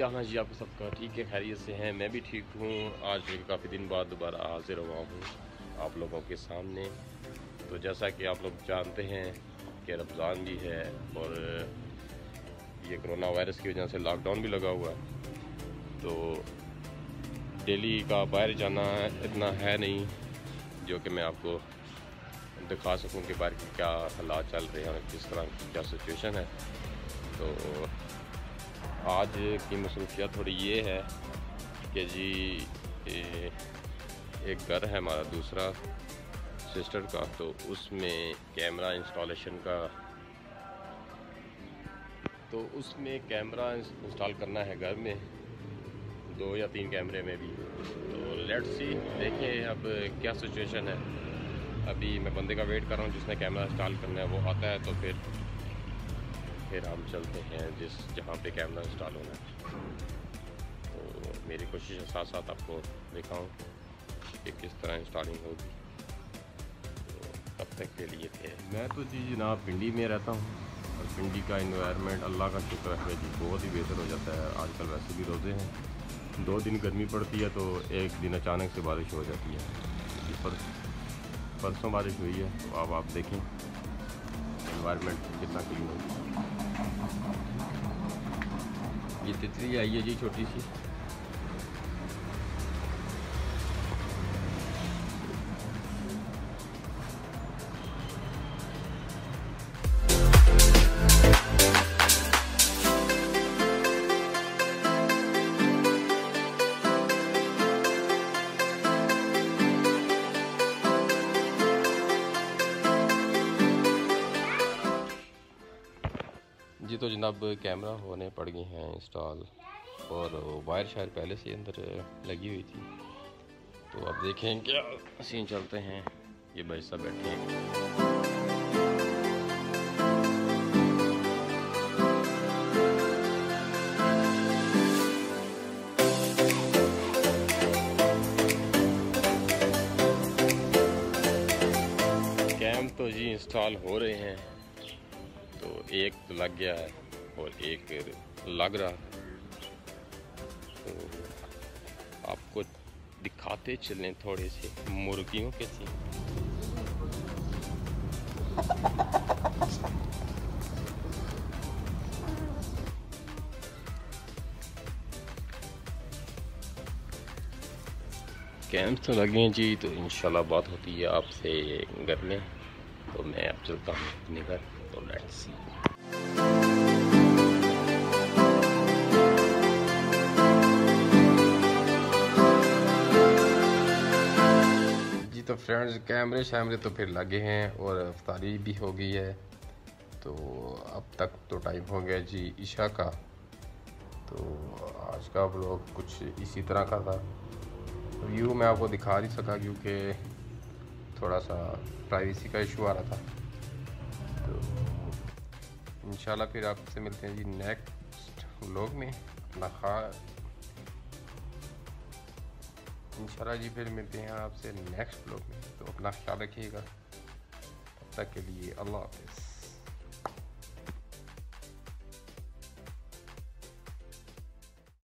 क्या हाल जी आपको सबका? ठीक है, खैरियत से हैं? मैं भी ठीक हूँ। आज काफ़ी दिन बाद दोबारा हाजिर हुआ हूँ आप लोगों के सामने। तो जैसा कि आप लोग जानते हैं कि रमज़ान भी है और ये कोरोना वायरस की वजह से लॉकडाउन भी लगा हुआ है, तो डेली का बाहर जाना इतना है नहीं जो कि मैं आपको दिखा सकूं कि बाहर की क्या हालात चल रहे हैं, किस तरह क्या सिचुएशन है। तो आज की मसरूफियत थोड़ी ये है कि जी एक घर है हमारा दूसरा सिस्टर का, तो उसमें कैमरा इंस्टॉल करना है घर में, 2 या 3 कैमरे में भी। तो लेट्स सी, देखें अब क्या सिचुएशन है। अभी मैं बंदे का वेट कर रहा हूँ जिसने कैमरा इंस्टॉल करना है, वो आता है तो फिर हम चलते हैं जहाँ पे कैमरा इंस्टॉल होना है। तो मेरी कोशिश है साथ साथ आपको दिखाऊं कि किस तरह इंस्टॉलिंग होगी। तो तब तक के लिए थे, मैं तो जी जनाब पिंडी में रहता हूँ और पिंडी का इन्वायरमेंट अल्लाह का शुक्र है जी बहुत ही बेहतर हो जाता है। आजकल वैसे भी रोज़े हैं, 2 दिन गर्मी पड़ती है तो एक दिन अचानक से बारिश हो जाती है। परसों बारिश हुई है, तो अब आप देखें इन्वायरमेंट कितना क्लीन होगा। ये तितली आई है जी छोटी सी। जी तो जनाब कैमरा होने पड़ गए हैं इंस्टॉल और वायर शायर पहले से अंदर लगी हुई थी। तो अब देखें क्या सीन चलते हैं। ये भाई साहब बैठे हैं। कैम तो जी इंस्टॉल हो रहे हैं, तो एक तो लग गया है और एक लग रहा है। तो आपको दिखाते चलें थोड़े से मुर्गियों के सीन। कैंप तो लगे हैं जी, तो इंशाल्लाह बात होती है आपसे घर में। तो मैं अब चलता हूँ अपने घर। तो लेट्स सी। जी तो फ्रेंड्स कैमरे शैमरे तो फिर लगे हैं और अफ्तारी भी हो गई है। तो अब तक तो टाइम हो गया जी ईशा का। तो आज का व्लॉग कुछ इसी तरह का था। व्यू मैं आपको दिखा नहीं सका क्योंकि थोड़ा सा प्राइवेसी का इशू आ रहा था। तो इंशाल्लाह फिर आपसे मिलते हैं जी नेक्स्ट व्लॉग में। इंशाल्लाह जी फिर मिलते हैं आपसे नेक्स्ट व्लॉग में। तो अपना ख्याल रखिएगा। तब तक के लिए अल्लाह हाफ़िज़।